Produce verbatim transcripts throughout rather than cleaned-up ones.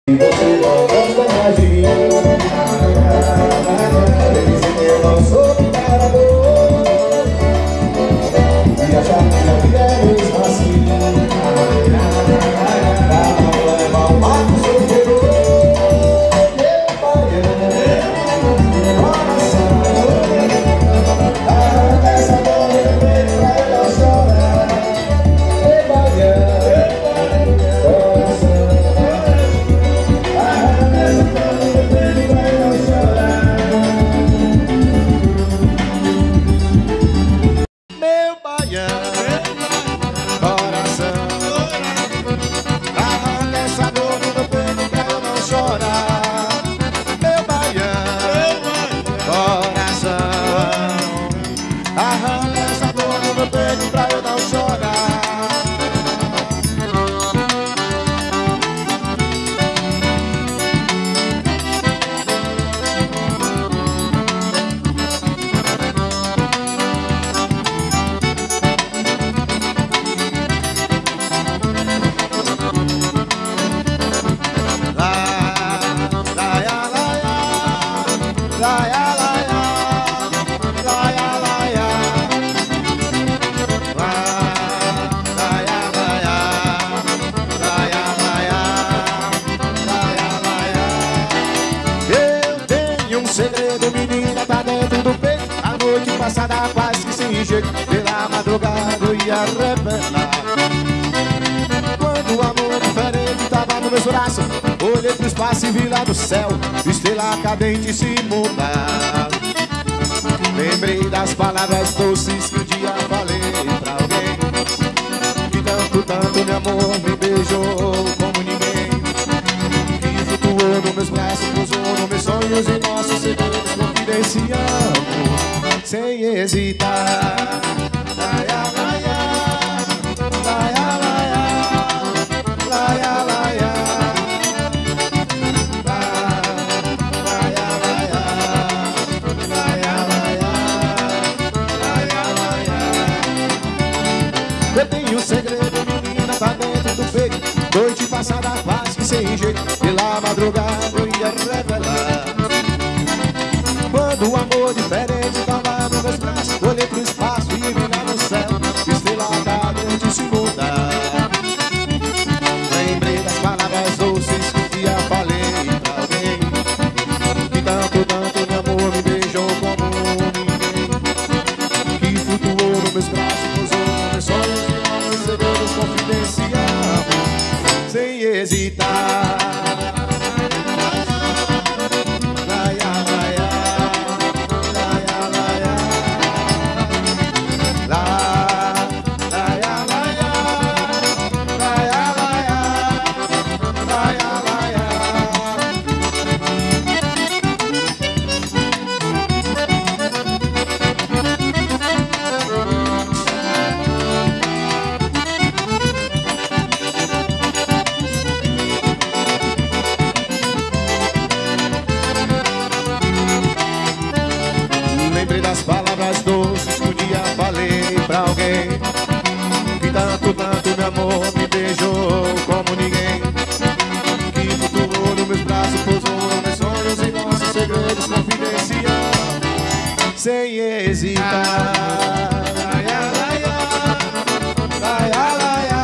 E você não gosta mais de mim. Dizem que eu não sou picador e achar que a vida é mesmo assim. Pra não levar o mar pro seu terror. Meu baiano, coração, arranca essa dor no meu peito pra eu não chorar. Meu baiano, coração, arranca essa dor no meu peito pra eu não chorar. Meu baiano, coração, arranca essa dor no meu peito pra eu não chorar. Meu baiano, coração, arranca essa dor no meu peito pra eu não chorar. Eu tenho um segredo, menina, tá dentro do peito. A noite passada quase que sem jeito, pela madrugada eu ia revelar. Quando o amor diferente tava no meu braço, olhei pro espaço e vi lá do céu estrela cadente se mudar. Lembrei das palavras doces que um dia falei pra alguém, que tanto, tanto meu amor me beijou como ninguém, que flutuou nos meus braços, pousou nos meus sonhos e nossos segredos confidenciamos sem hesitar. Laia, laia, laia, laia, laia, laia, laia, laia, laia, laia, laia. Eu tenho um segredo, menina, tá dentro do peito. Noite passada quase que sem jeito, pela madrugada eu ia revelar. Quando o amor diferente tava nos meus braços, olhei pro espaço e vi lá no céu estrela cadente se mudar. Lembrei das palavras doces que um dia falei pra alguém, que tanto, tanto meu amor me beijou como ninguém, que flutuou nos meus braços, pousou nos meus sonhos e nossos segredos confidenciamos sem hesitar. Laia, laia, laia, laia, la, laia, laia, laia, laia, laia, laia. Lembrei das palavras doces que um dia falei pra alguém, que tanto, tanto meu amor me beijou como ninguém, que flutuou nos meus braços, pousou nos meus sonhos e nossos segredos confidenciamos sem hesitar. Laia, laia, laia, laia,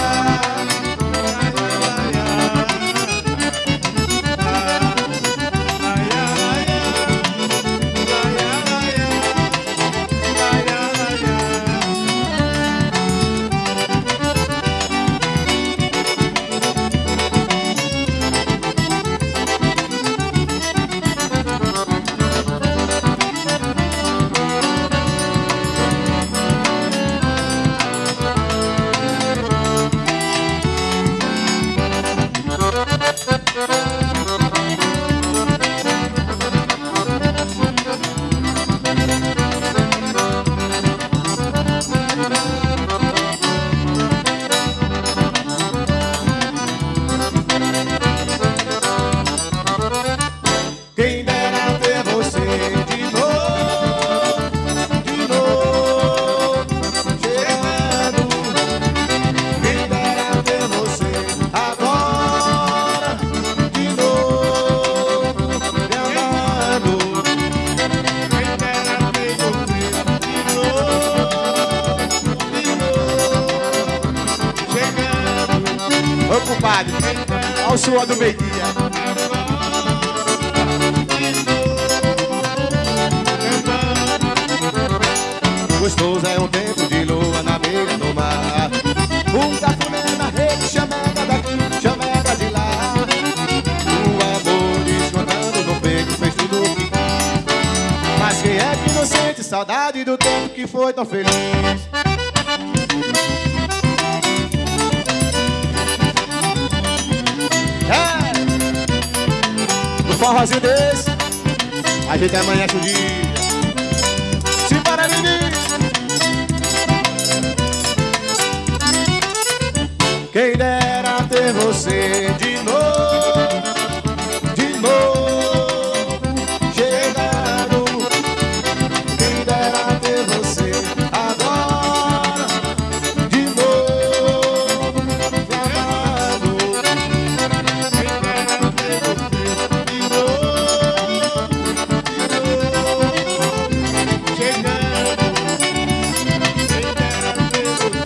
o suor do meio-dia. Gostoso é um tempo de lua na beira do mar. Um cafuné na rede, chamega daqui, chamega de lá. O amor descontando no peito fez tudo o que... Mas quem é que não sente saudade do tempo que foi tão feliz? É! No forrozinho desse, a gente amanhece o dia. Se para menino, quem dera ter você de novo, de novo, chegando. Quem dera ter você agora, de novo, me amando. Quem dera ter você de novo, de novo, chegando. Quem dera ter você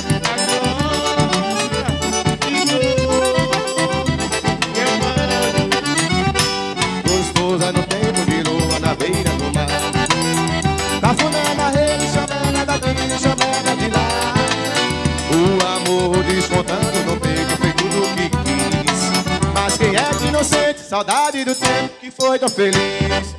gostosa no tempo de lua na beira do mar. Cafuné na rede, chamega daqui, chamega de lá. O amor descontando no peito fez tudo o que quis. Mas quem é que não sente saudade do tempo que foi tão feliz?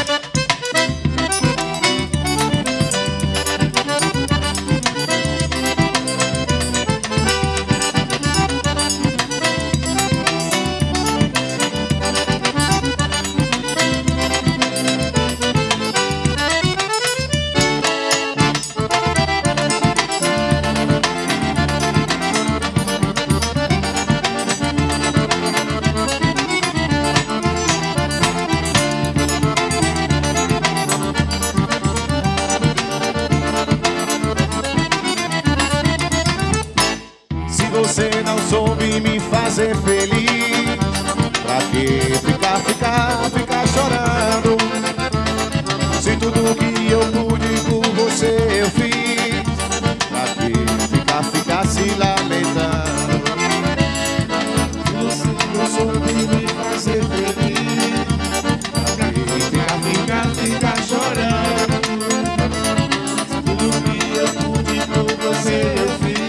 Você não soube me fazer feliz. Pra que ficar, ficar, ficar chorando? Se tudo que eu pude por você eu fiz. Pra que ficar, ficar se lamentando? Se você não soube me fazer feliz, pra que ficar, ficar, ficar chorando? Se tudo que eu pude por você eu fiz.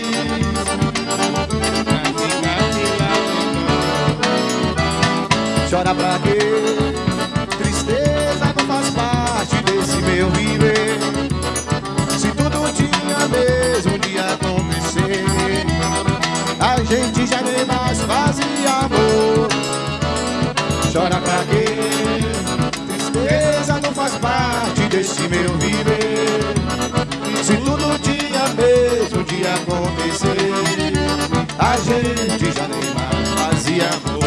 Chora pra quê? Tristeza não faz parte desse meu viver. Se tudo tinha mesmo de acontecer, a gente já nem mais fazia amor. Chora pra quê? Tristeza não faz parte desse meu viver. Se tudo tinha mesmo de acontecer, a gente já nem mais fazia amor.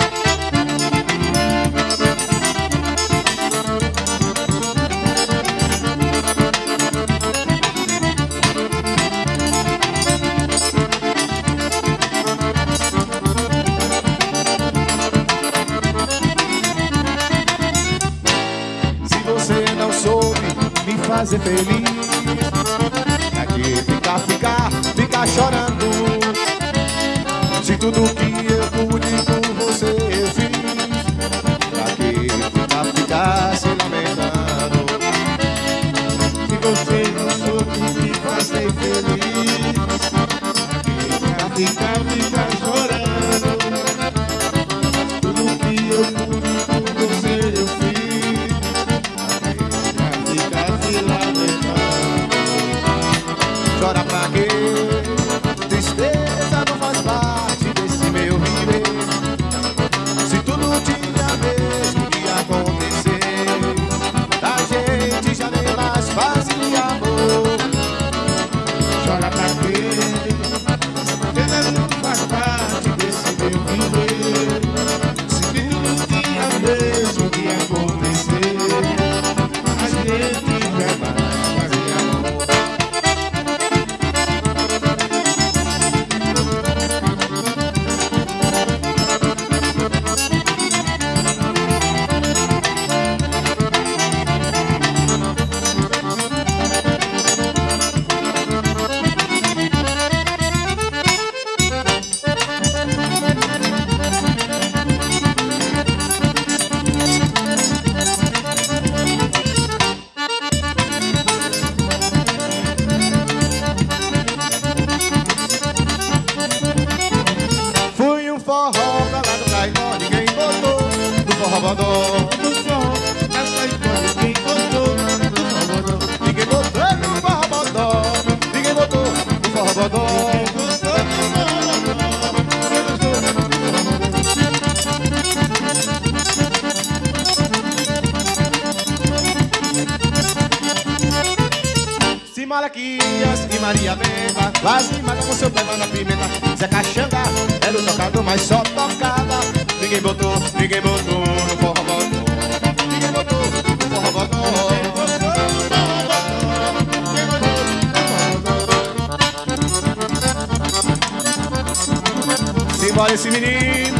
Você não soube me fazer feliz. Pra que ficar, ficar, ficar chorando? Se tudo que eu pude por você eu fiz. Pra que ficar, ficar se lamentando? Se você não soube me fazer feliz, pra que ficar, ficar chorando? Tudo que eu pude por você eu fiz. Chora pra quê? Tristeza não faz parte desse meu viver. Se tudo tinha mesmo de acontecer, a gente já nem mais fazia amor. Chora pra quê? Tristeza não faz parte desse meu viver. Se tudo tinha forrobodó. Ninguém botou no forrobodó. Ninguém botou no forrobodó. Malaquias e Maria Benta, quase mata com seu pé na pimenta. Zé Caxanga era o tocador, mas só tocava. Ninguém botou, ninguém botou no forrobodó. Ninguém botou no forrobodó. Simbora esse menino.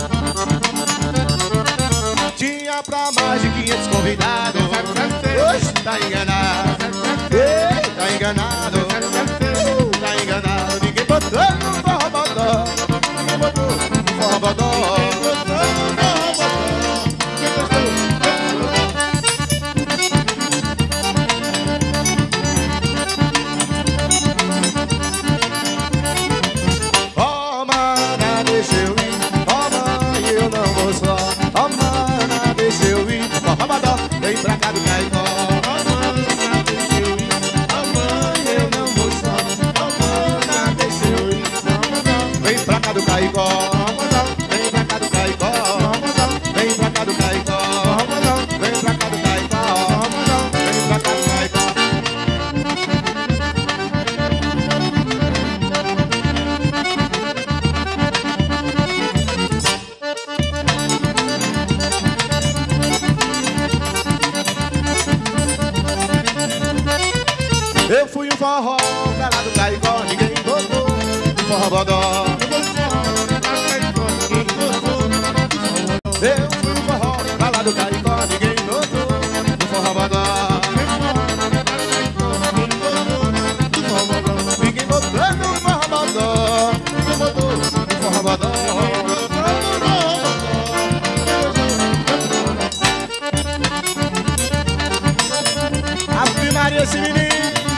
Tinha pra mais de quinhentos convidados. Hoje tá enganado. Ei, tá enganado, tá enganado. Ninguém botou no forrobodó. Ninguém botou no forrobodó. Oh, mana, deixa eu ir. Oh, mãe, eu não vou só. Oh, mana, deixa eu ir. Forrobodó, vem pra cá do Caicó. Do Caicó, vem pra cá do Caicó, vem pra cá do Caicó, vem pra cá do Caicó, vem pra cá do Caicó. Eu fui um forró pra lá do Caicó, ninguém botou no forrobodó. Eu fui no forró, pra lá do Caicó, ninguém botou no forrobodó. Ninguém botou no forrobodó. Ninguém botou no forrobodó. Ave Maria, esse menino.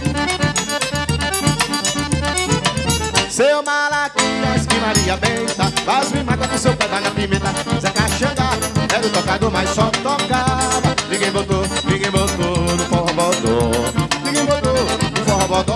Seu Malaquias que Maria Benta, quase me mata com seu pé na pimenta. Zé Caxanga era o tocador, mas só tocava. Ninguém botou, ninguém botou no forrobodó. Ninguém botou no forrobodó.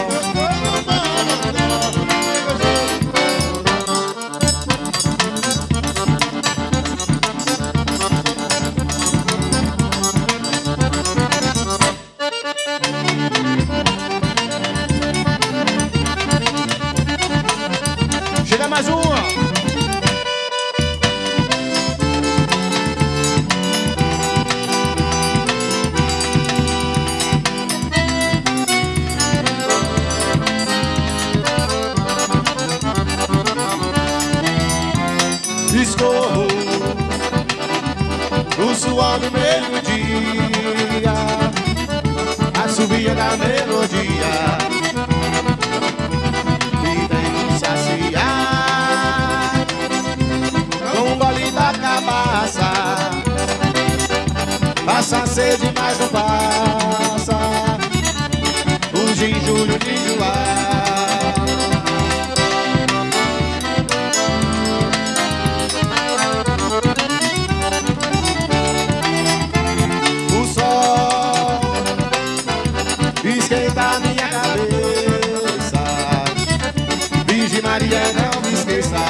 Chega mais uma. Escorro no suor do meio-dia, assobia da melodia. E tem que saciar com um gole da cabaça. Passa a sede, mas não passa o ginjulho de enjoar. Esquenta minha cabeça, Virgem Maria, não me esqueça.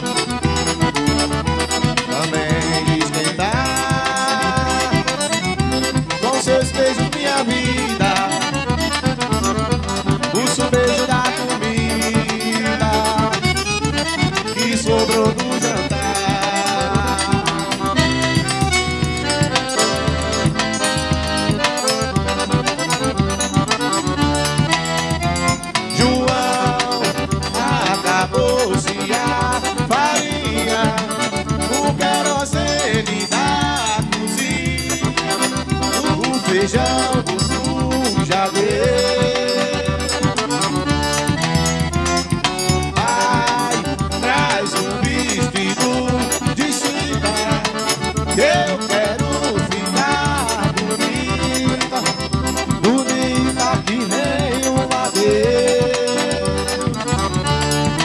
Também esquentar com seus beijos minha vida, o sorvete da comida que sobrou do jantar. Feijão do jardim. Ai, traz um vestido de seda, eu quero ficar bonita, bonita que nem um adeus.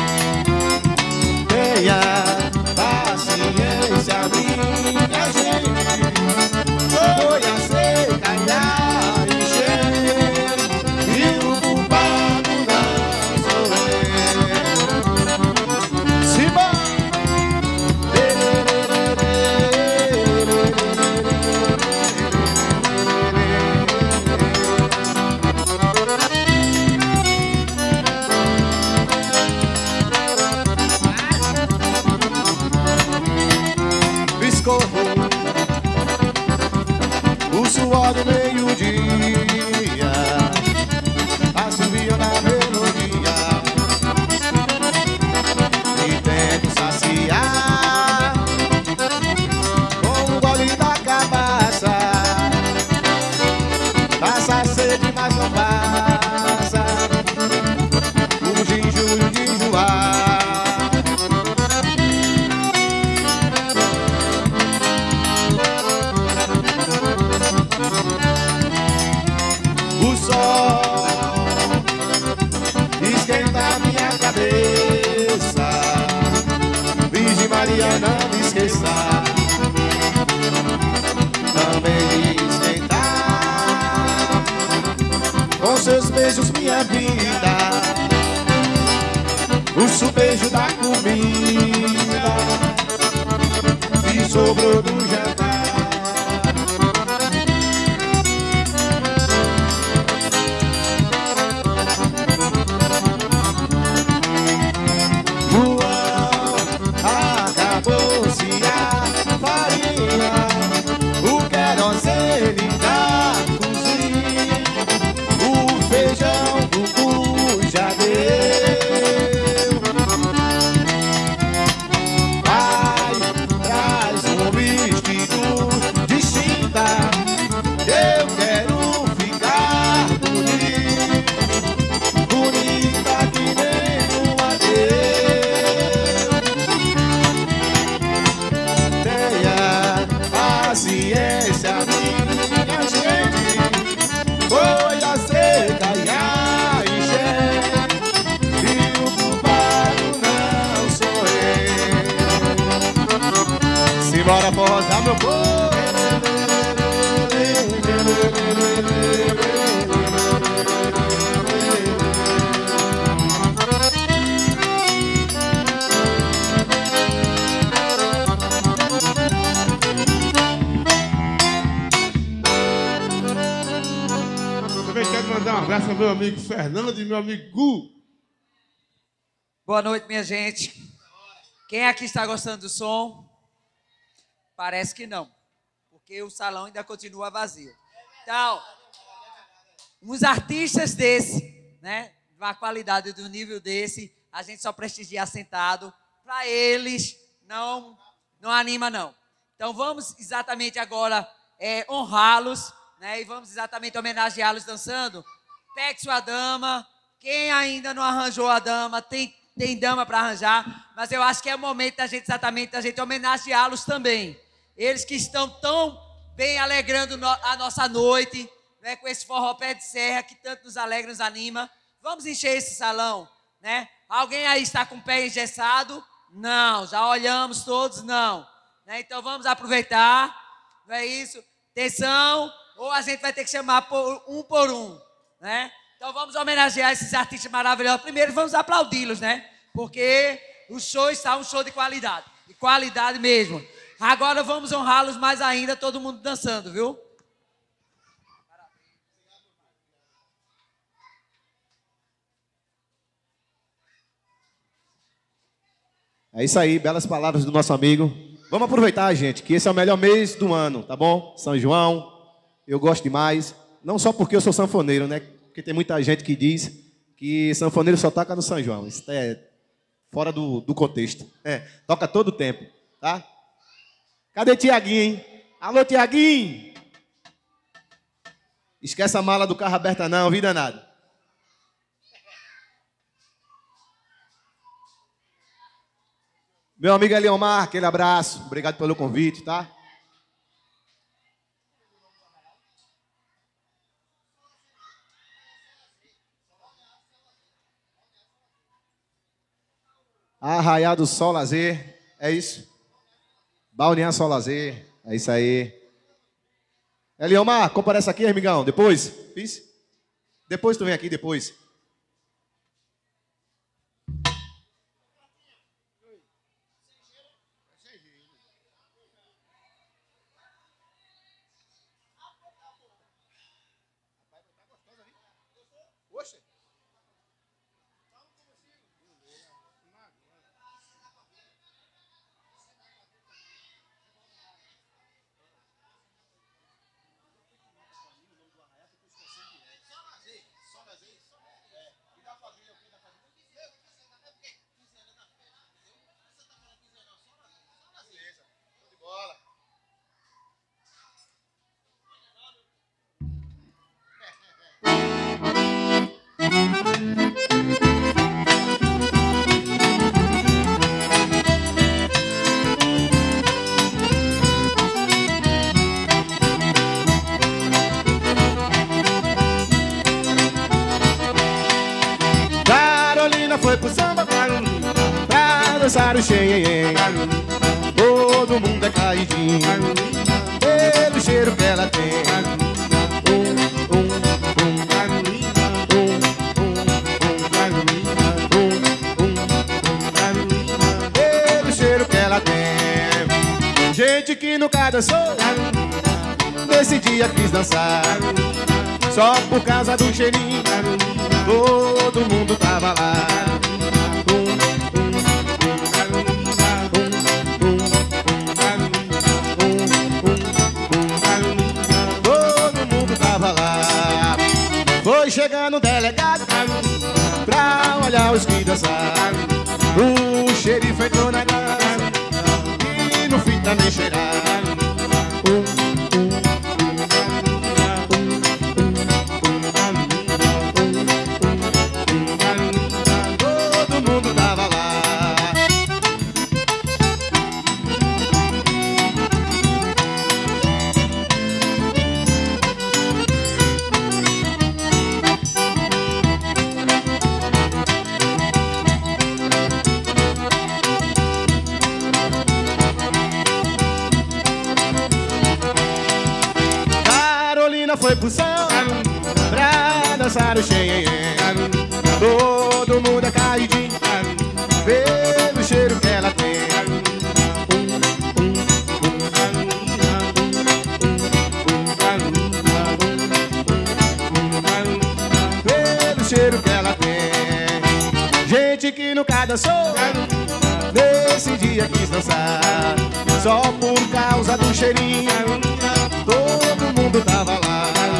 Tenha paciência, minha gente. O suor do meio-dia assovia na melodia e tento saciar com o gole da cabaça. Passa a sede, mas não passa o ginjuro de enjoar. O sol esquenta minha cabeça. Virgem Maria, não me esqueça também de esquentar com seus beijos minha vida. O subejo da comida que sobrou do jantar. Bora forrosar meu povo. Também quero mandar um abraço ao meu amigo Fernando e meu amigo Gu. Boa noite, minha gente. Quem aqui está gostando do som? Parece que não, porque o salão ainda continua vazio. Então, uns artistas desse, né, de uma qualidade do nível desse, a gente só prestigia sentado. Para eles, não, não anima, não. Então, vamos exatamente agora é, honrá-los, né, e vamos exatamente homenageá-los dançando. Pegue sua dama. Quem ainda não arranjou a dama, tem, tem dama para arranjar, mas eu acho que é o momento da gente exatamente da gente homenageá-los também. Eles que estão tão bem alegrando no, a nossa noite, né, com esse forró pé de serra que tanto nos alegra, nos anima. Vamos encher esse salão, né? Alguém aí está com o pé engessado? Não. Já olhamos todos? Não. Né? Então vamos aproveitar, não é isso? Atenção, ou a gente vai ter que chamar por, um por um, né? Então vamos homenagear esses artistas maravilhosos. Primeiro vamos aplaudi-los, né? Porque o show está um show de qualidade, de qualidade mesmo. Agora vamos honrá-los mais ainda, todo mundo dançando, viu? É isso aí, belas palavras do nosso amigo. Vamos aproveitar, gente, que esse é o melhor mês do ano, tá bom? São João, eu gosto demais. Não só porque eu sou sanfoneiro, né? Porque tem muita gente que diz que sanfoneiro só toca no São João. Isso é fora do, do contexto. É, toca todo o tempo, tá? Cadê Tiaguinho, hein? Alô, Tiaguinho! Esquece a mala do carro aberta não, vida nada. Meu amigo Eliomar, aquele abraço. Obrigado pelo convite, tá? Arraial do Sol Lazer, é isso? Balneário Sol Lazer, é isso aí. Eliomar, comparece aqui, amigão, depois, fiz? Depois tu vem aqui, depois. dançaram xenhenhen. Todo mundo é caidinho pelo cheiro que ela tem. Um, um, um, Carolina, um, um, um, Carolina, um, um, um, Carolina, pelo cheiro que ela tem. Gente que nunca dançou, nesse dia quis dançar, só por causa do cheirinho. Todo mundo tava lá. Foi chegando o delegado pra olhar os que dançaram. O xerife entrou na casa e no fim também cheiraram. Um, um, um, todo mundo tava lá. Foi pro céu pra dançar o xenhenhen. Todo mundo é caidinho pelo cheiro que ela tem. Pelo cheiro que ela tem. Gente que nunca dançou, nesse dia quis dançar, só por causa do cheirinho. Todo mundo tava lá.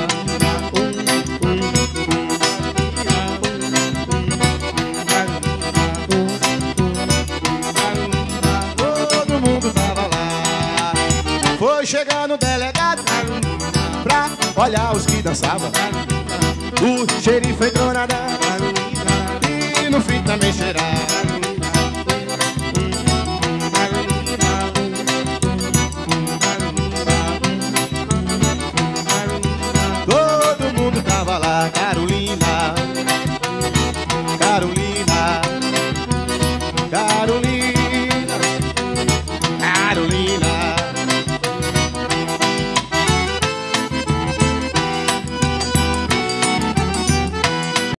Todo mundo tava lá. Foi chegando o delegado pra olhar os que dançavam. O xerife entrou na dança e no fim também cheiraram. Carolina, Carolina, Carolina.